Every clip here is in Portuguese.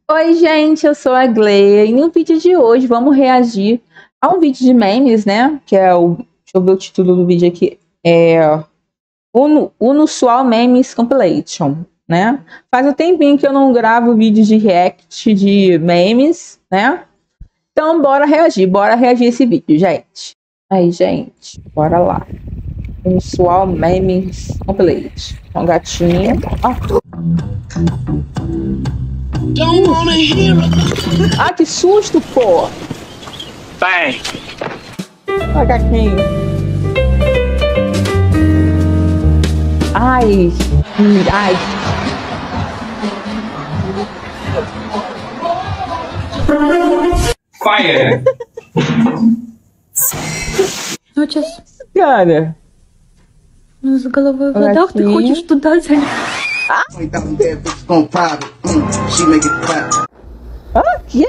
Oi, gente, eu sou a Gleia e no vídeo de hoje vamos reagir a um vídeo de memes, né? Que é o. Deixa eu ver o título do vídeo aqui. É. Unusual Memes Compilation, né? Faz um tempinho que eu não gravo vídeos de react de memes, né? Então, bora reagir a esse vídeo, gente. Aí, gente, bora lá. Unusual Memes Compilation. Um gatinho. Ah, que susto, pô! Bang! Olha, gatinho. Ai, ai. Fire! Ну, сейчас Cara, с головой вода, ты хочешь туда залезть? ah, que?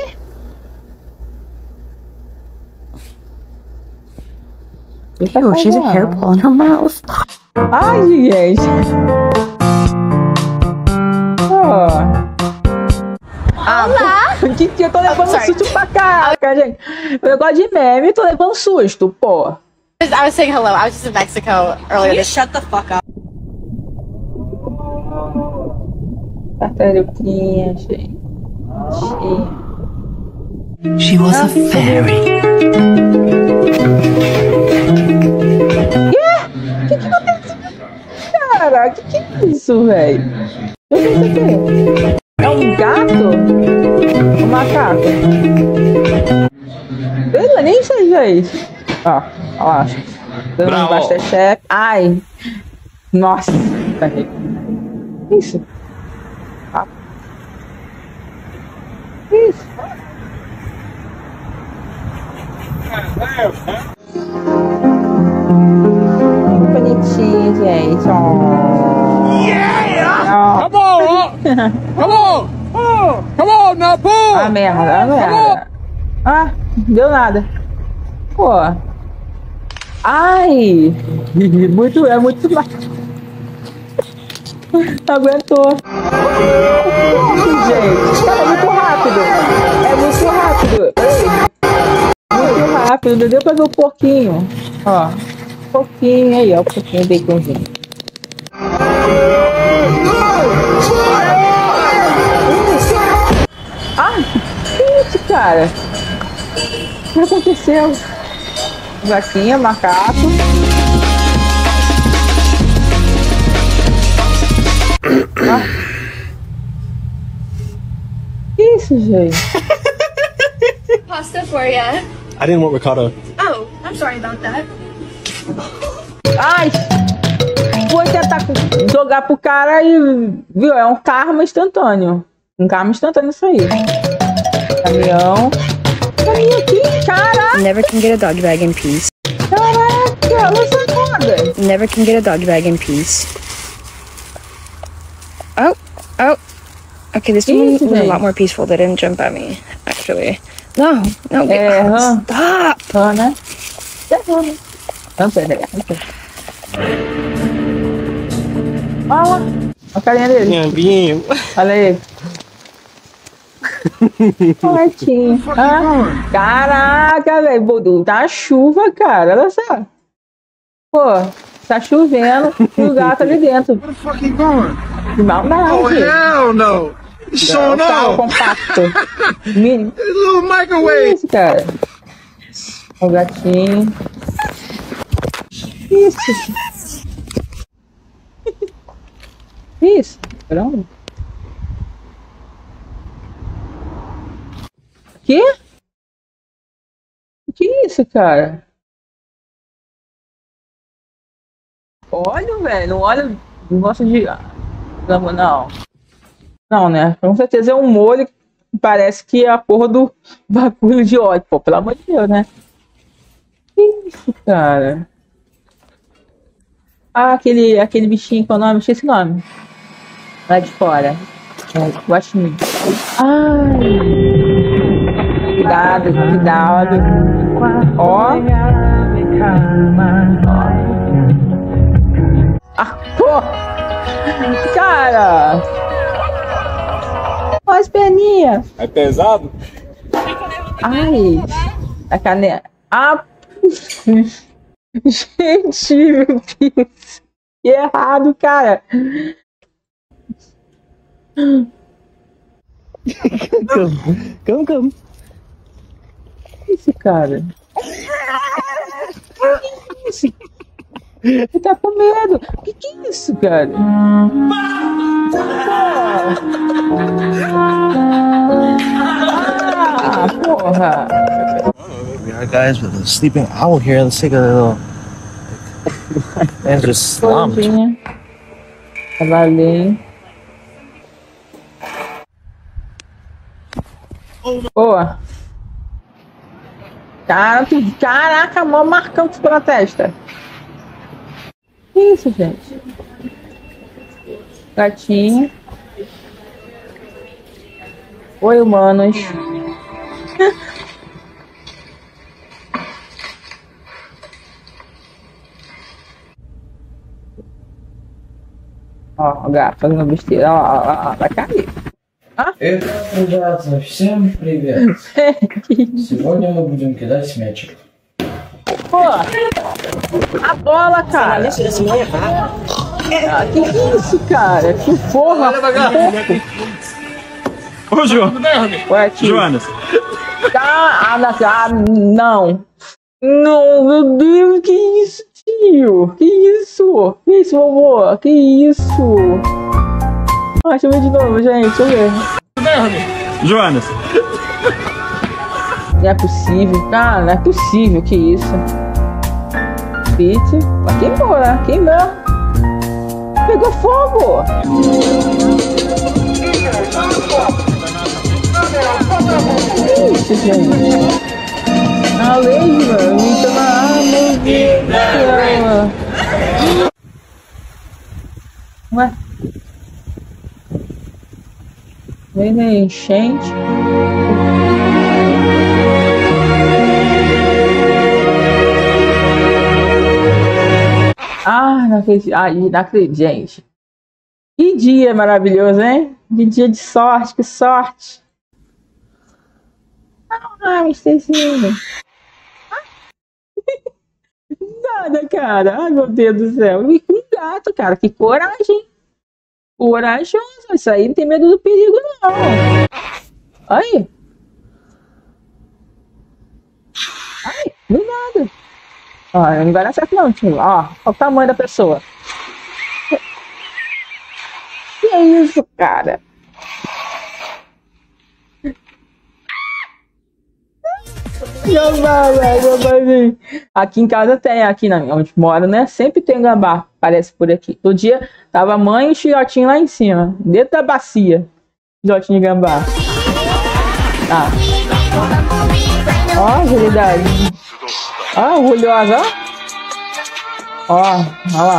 Ew, she has a hairball in her mouth. Ai, gente. Olá! Que eu tô levando susto pra caraca, gente. Eu gosto de meme e tô levando susto, pô. I was saying hello. I was just in Mexico earlier. Shut the fuck up. Tartaruguinha, gente. She was a fairy. Que aconteceu? Cara, que é isso, velho? O que é isso aqui? É um gato? Um macaco? Eu nem sei, gente. Ó, ó lá. Dando um Masterchef. Ai. Nossa. Que isso? Ah. Que isso? Que bonitinho, gente. Oh. Yeah! Come on! Come on! Come on, now, pull! Ah, merda, ah, merda. Ah, deu nada. Pô. Ai! É muito mais. Aguentou. Gente, cara, é muito rápido. É muito rápido. Muito rápido. Não deu pra ver o porquinho. Ó. Porquinho aí, ó. O porquinho baconzinho. Ah, que isso, cara? O que aconteceu? Vaquinha, macaco. Ah. Que isso, gente? Pasta for ya. I didn't want ricotta. Oh, I'm sorry about that. Ai! Vou tentar jogar pro cara e... Viu? É um karma instantâneo. Um karma instantâneo isso aí. Caminhão. Caminhão aqui, caraca! Never can get a dog bag in peace. Caraca, lança nada. Never can get a dog bag in peace. Oh, oh. Okay, this one was a lot more peaceful. They didn't jump at me, actually. No, stop! Né? Não, pera. Olha lá. A carinha dele. Olha aí. Ótimo. Ah, caraca, velho. Tá chuva, cara. Olha só. Pô, tá chovendo e o gato ali dentro. Where the fuck he going? De maldade. Oh, hell no! It's showing off! Compacto. Mini. Little microwave! Isso, cara. O gatinho. Isso. Isso. Pronto. Que? Que isso, cara? Óleo, velho. Não óleo. Não gosto de. Não. Não, né? Com certeza é um molho que parece que é a porra do bagulho de óleo. Pô, pelo amor de Deus, né? Que isso, cara? Ah, aquele bichinho com o nome, esqueci esse nome. Lá de fora. Gosto muito. Ai. Cuidado. Ó. Ah, pô! Cara! as perninhas. É pesado? Ai, a canela. Ah, gente, meu Deus. Que errado, cara. Come. Esse cara. Que isso? Ele tá com medo. Que é isso, cara? Ah, porra. We are guys with a sleeping owl here. Let's take a little. And just slumped. Cavalinho. Boa. Caraca, mó marcante pela testa. Que isso, gente? Gatinho. Oi, humanos. Ó, o gato fazendo besteira. Ó, vai cair. Эх, ребята, всем привет! Сегодня мы будем кидать с мячик. Pô, a bola, cara. Que isso, cara? Que porra. Ô, João. Ué, tio. Jonas. Não. Não, meu Deus, que isso, tio? Que isso? Que isso, vovô? Que isso? Ah, deixa eu ver de novo, gente. Deixa eu ver. Jonas. Não é possível. Cara, não é possível. Que isso? Pizza. Mas queimou, né? Queimou. Pegou fogo. Que isso, gente? A lesma. Me chama. Ah, meu Deus do céu. Ué? Vem na enchente. Ah, não acredito. Não acredito, gente. Que dia maravilhoso, hein? Que dia de sorte, que sorte. Ah, Estezinho. Nada, cara. Ai, meu Deus do céu. E com gato, cara. Que coragem. Corajoso. Isso aí não tem medo do perigo, não. Aí. Ai, do nada. Ó, não vai dar certo não, tio. Ó, olha o tamanho da pessoa. Que é isso, cara? Gambá, velho, gambazinho. Aqui em casa tem, aqui onde moro, né? Sempre tem gambá, parece por aqui. Todo dia tava a mãe e o filhotinho lá em cima, dentro da bacia. Filhotinho de gambá. Ah. Ó, agilidade. Ó, orgulhosa, ó. Ó lá.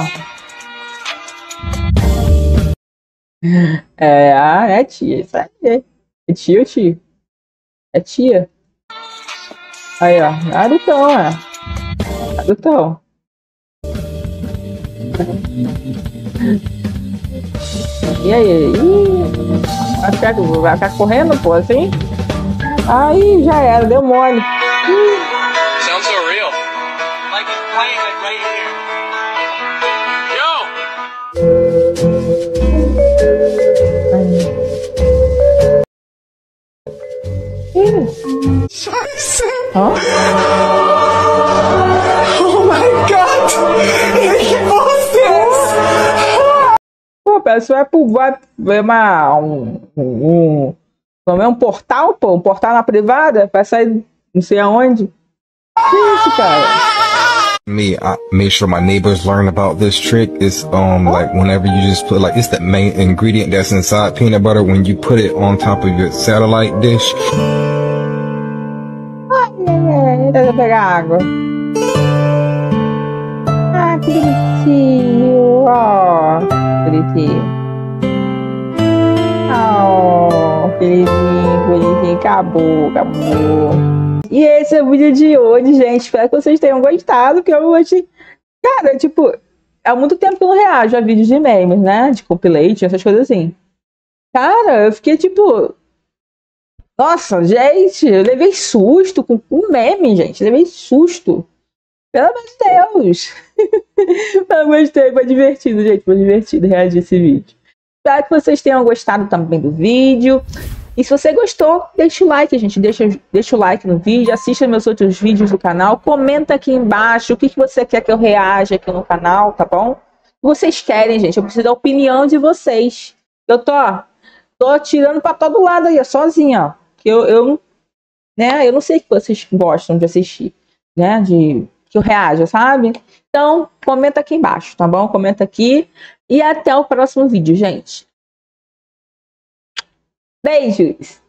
É tia, isso aí. É tio, tio. É tia. Aí, ó. Adultão, Adultão. E aí? Vai ficar correndo, pô, assim? Aí, já era, deu mole. Sounds so real. Like it's playing like right here. Yo! Scheiße! Hã? Oh my God! Ich wusste es! Pô, parece que vai ver um portal, pô, um portal na privada, vai sair não sei aonde. Que isso, cara? I made sure my neighbors learn about this trick. It's like whenever you just put it's the main ingredient that's inside peanut butter. When you put it on top of your satellite dish. Deixa eu pegar água. Ah, que bonitinho. Ó, bonitinho. Oh, bonitinho. Acabou. E esse é o vídeo de hoje, gente. Espero que vocês tenham gostado, que eu hoje... Cara, tipo, há muito tempo que eu não reajo a vídeos de memes, né? De compilation, essas coisas assim. Cara, eu fiquei, tipo... Nossa, gente, eu levei susto com o meme, gente. Levei susto. Pelo amor de Deus. Eu gostei, foi divertido, gente. Foi divertido reagir esse vídeo. Espero que vocês tenham gostado também do vídeo. E se você gostou, deixa o like, gente. Deixa o like no vídeo. Assista meus outros vídeos do canal. Comenta aqui embaixo o que você quer que eu reaja aqui no canal, tá bom? O que vocês querem, gente. Eu preciso da opinião de vocês. Eu tô atirando pra todo lado aí, sozinha, ó. Que eu não sei o que vocês gostam de assistir, né? Que eu reaja, sabe? Então, comenta aqui embaixo, tá bom? Comenta aqui. E até o próximo vídeo, gente. Beijos!